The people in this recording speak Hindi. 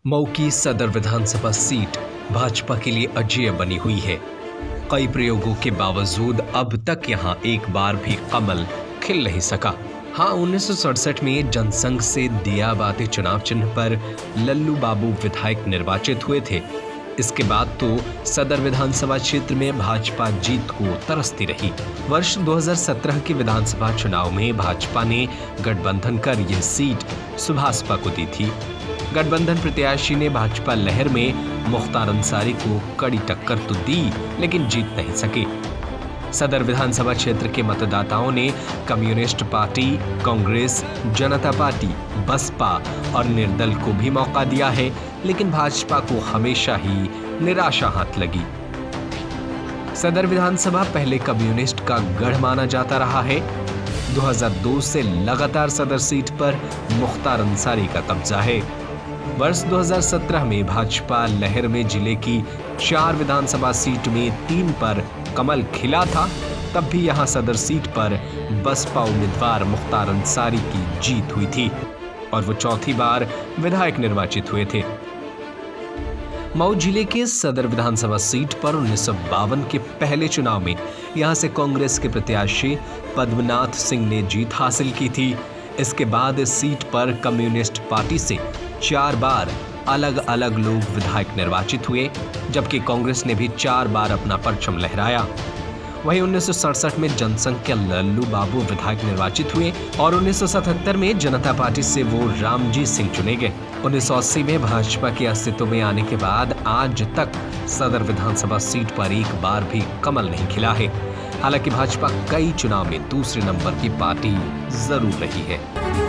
मऊ की सदर विधानसभा सीट भाजपा के लिए अजेय बनी हुई है। कई प्रयोगों के बावजूद अब तक यहां एक बार भी कमल खिल नहीं सका। हाँ, 1967 में जनसंघ से दिया बाती चुनाव चिन्ह पर लल्लू बाबू विधायक निर्वाचित हुए थे। इसके बाद तो सदर विधानसभा क्षेत्र में भाजपा जीत को तरसती रही। वर्ष 2017 के विधानसभा चुनाव में भाजपा ने गठबंधन कर यह सीट सुभाषपा को दी थी। गठबंधन प्रत्याशी ने भाजपा लहर में मुख्तार अंसारी को कड़ी टक्कर तो दी, लेकिन जीत नहीं सके। सदर विधानसभा क्षेत्र के मतदाताओं ने कम्युनिस्ट पार्टी, कांग्रेस, जनता पार्टी, बसपा और निर्दल को भी मौका दिया है, लेकिन भाजपा को हमेशा ही निराशा हाथ लगी। सदर विधानसभा पहले कम्युनिस्ट का गढ़ माना जाता रहा है। 2002 से लगातार सदर सीट पर मुख्तार अंसारी का कब्जा है। वर्ष 2017 में भाजपा लहर में जिले की 4 विधानसभा सीट में 3 पर कमल खिला था। तब भी यहां सदर सीट पर बसपा उम्मीदवार मुख्तार अंसारी की जीत हुई थी और वो चौथी बार विधायक निर्वाचित हुए थे। मऊ जिले के सदर विधानसभा सीट पर 1952 के पहले चुनाव में यहां से कांग्रेस के प्रत्याशी पद्मनाथ सिंह ने जीत हासिल की थी। इसके बाद इस सीट पर कम्युनिस्ट पार्टी से 4 बार अलग अलग लोग विधायक निर्वाचित हुए, जबकि कांग्रेस ने भी 4 बार अपना परचम लहराया। वहीं 1967 में जनसंघ के लल्लू बाबू विधायक निर्वाचित हुए और 1977 में जनता पार्टी से वो रामजी सिंह चुने गए। 1980 में भाजपा के अस्तित्व में आने के बाद आज तक सदर विधानसभा सीट पर एक बार भी कमल नहीं खिला है। हालांकि भाजपा कई चुनाव में दूसरे नंबर की पार्टी जरूर रही है।